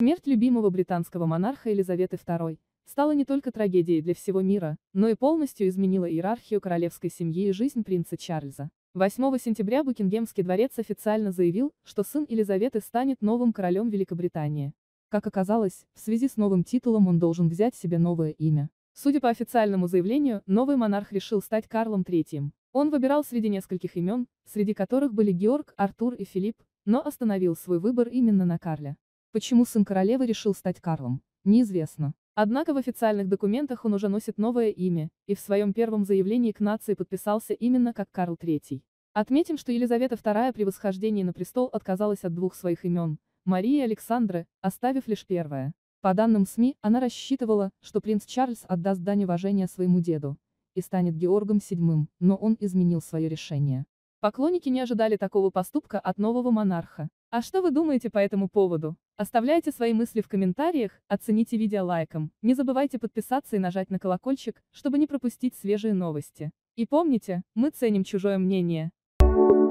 Смерть любимого британского монарха Елизаветы II стала не только трагедией для всего мира, но и полностью изменила иерархию королевской семьи и жизнь принца Чарльза. 8 сентября Букингемский дворец официально заявил, что сын Елизаветы станет новым королем Великобритании. Как оказалось, в связи с новым титулом он должен взять себе новое имя. Судя по официальному заявлению, новый монарх решил стать Карлом III. Он выбирал среди нескольких имен, среди которых были Георг, Артур и Филипп, но остановил свой выбор именно на Карле. Почему сын королевы решил стать Карлом, неизвестно. Однако в официальных документах он уже носит новое имя, и в своем первом заявлении к нации подписался именно как Карл III. Отметим, что Елизавета II при восхождении на престол отказалась от двух своих имен – Марии и Александры, оставив лишь первое. По данным СМИ, она рассчитывала, что принц Чарльз отдаст дань уважения своему деду и станет Георгом VII, но он изменил свое решение. Поклонники не ожидали такого поступка от нового монарха. А что вы думаете по этому поводу? Оставляйте свои мысли в комментариях, оцените видео лайком, не забывайте подписаться и нажать на колокольчик, чтобы не пропустить свежие новости. И помните, мы ценим чужое мнение.